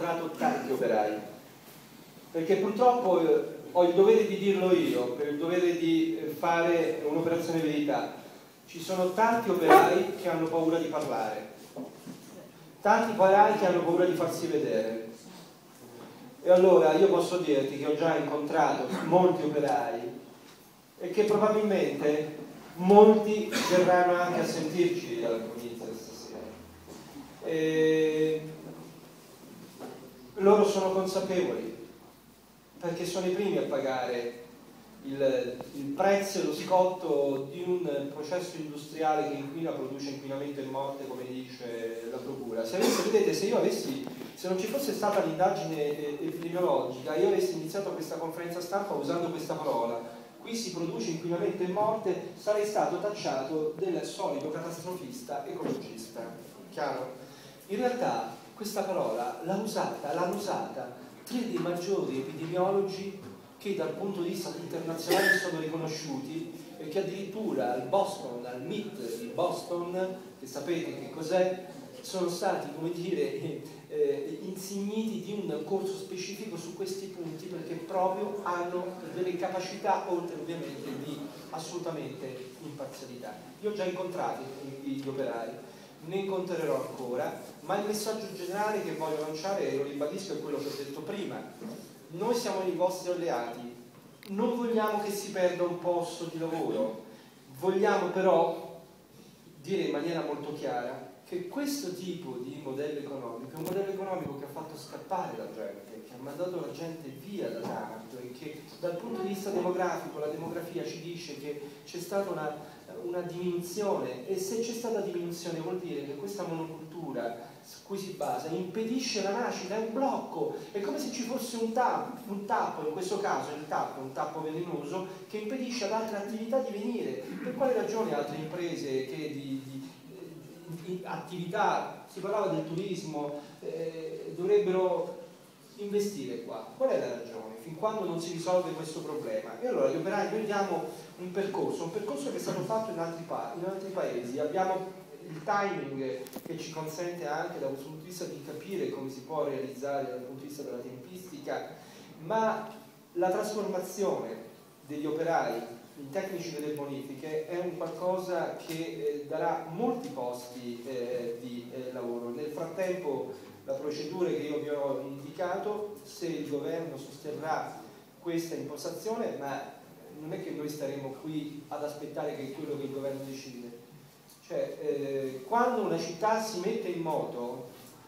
chiamato tanti operai, perché purtroppo ho il dovere di dirlo io, per il dovere di fare un'operazione verità. Ci sono tanti operai che hanno paura di parlare, tanti operai che hanno paura di farsi vedere. E allora io posso dirti che ho già incontrato molti operai e che probabilmente molti verranno anche a sentirci alla comizia stasera. E loro sono consapevoli, perché sono i primi a pagare il prezzo e lo scotto di un processo industriale che inquina, produce inquinamento e morte, come dice la procura. Vedete, se non ci fosse stata l'indagine epidemiologica, io avessi iniziato questa conferenza stampa usando questa parola, qui si produce inquinamento e morte, sarei stato tacciato del solito catastrofista ecologista. Chiaro? In realtà questa parola l'hanno usata 3 dei maggiori epidemiologi che dal punto di vista internazionale sono riconosciuti e che addirittura al MIT di Boston, che sapete che cos'è, sono stati, come dire, insigniti di un corso specifico su questi punti, perché proprio hanno delle capacità, oltre ovviamente di assolutamente imparzialità. Io ho già incontrato gli operai, ne incontrerò ancora, ma il messaggio generale che voglio lanciare, e lo ribadisco, è quello che ho detto prima. Noi siamo i vostri alleati, non vogliamo che si perda un posto di lavoro, vogliamo però dire in maniera molto chiara che questo tipo di modello economico è un modello economico che ha fatto scappare la gente, che ha mandato la gente via da Taranto, e che dal punto di vista demografico la demografia ci dice che c'è stata una diminuzione, e se c'è stata diminuzione vuol dire che questa monocultura su cui si basa impedisce la nascita, è un blocco, è come se ci fosse un tappo, in questo caso il tappo è un tappo velenoso che impedisce ad altre attività di venire. Per quale ragione altre imprese che di attività, si parlava del turismo, dovrebbero investire qua? Qual è la ragione? Fin quando non si risolve questo problema? E allora gli operai, noi diamo un percorso che è stato fatto in altri paesi, abbiamo il timing che ci consente anche dal punto di vista di capire come si può realizzare dal punto di vista della tempistica, ma la trasformazione degli operai in tecnici delle bonifiche è un qualcosa che darà molti posti di lavoro. Nel frattempo la procedura che io vi ho indicato, se il governo sosterrà questa impostazione, ma non è che noi staremo qui ad aspettare che è quello che il governo decide. Cioè, quando una città si mette in moto,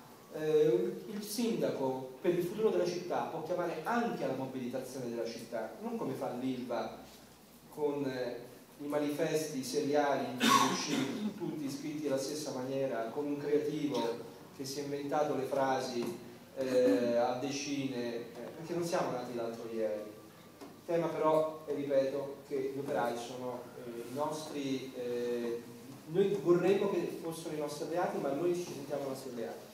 il sindaco per il futuro della città può chiamare anche alla mobilitazione della città, non come fa l'Ilva con i manifesti seriali tutti scritti alla stessa maniera, con un creativo che si è inventato le frasi a decine, perché non siamo nati l'altro ieri. Il tema però, e ripeto, che gli operai sono i nostri, noi vorremmo che fossero i nostri alleati, ma noi ci sentiamo i nostri alleati.